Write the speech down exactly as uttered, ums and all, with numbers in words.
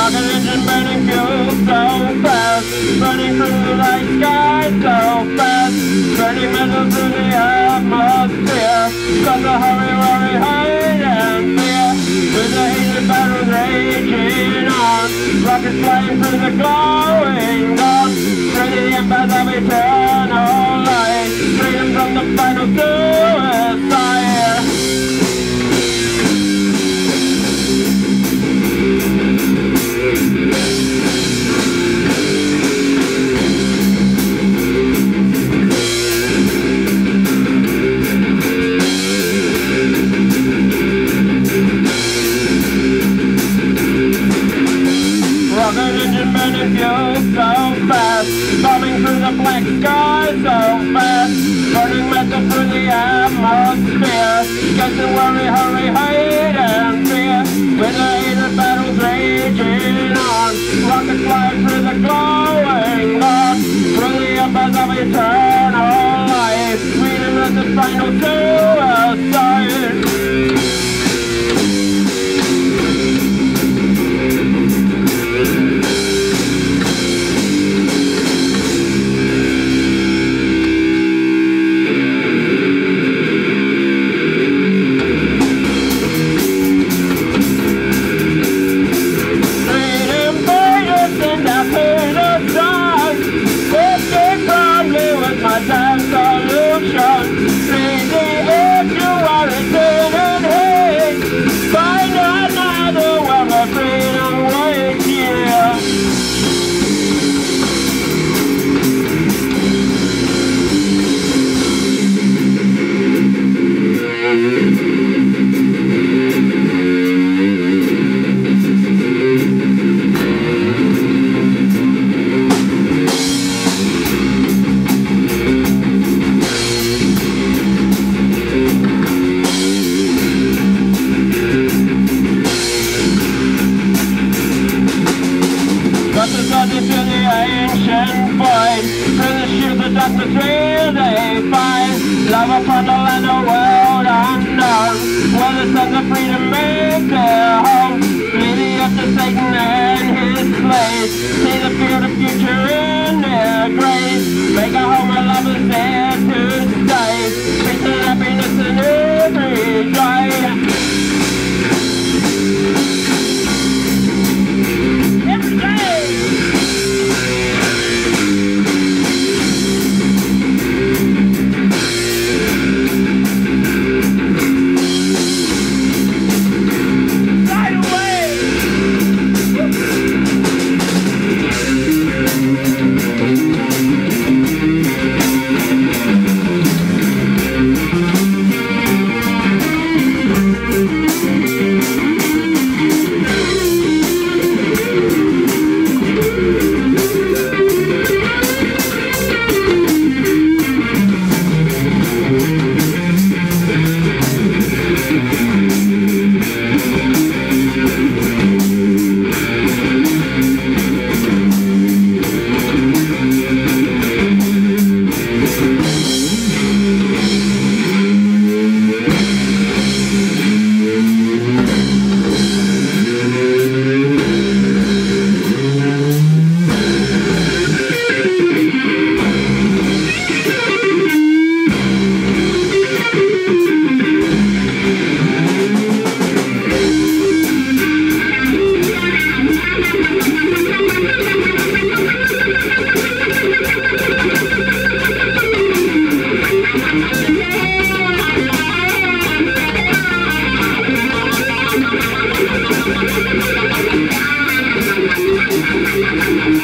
Rocket engine burning fuel so fast, burning through the night sky so fast, burning metal through the atmosphere. Cause a hurry, worry, hide and fear, with the heated battles raging on. Rockets flying through the glowing dawn, through the embers of eternal light, freedom from the final suicide. Rocket engine burning fuel so fast, bombing through the black sky so fast, burning metal through the atmosphere. Get to worry, hurry, hide and fear, with the heated battles raging on. Rockets flying through the glowing dawn, through the embers of eternal life, freedom at the final suicide. Love upon the land, a world unknown, where the sons of freedom make their home. Leading up to Satan and his slaves, see the field of future in their graves. Make a home where love is there to stay, peace and happiness in every day. Every day! Thank you.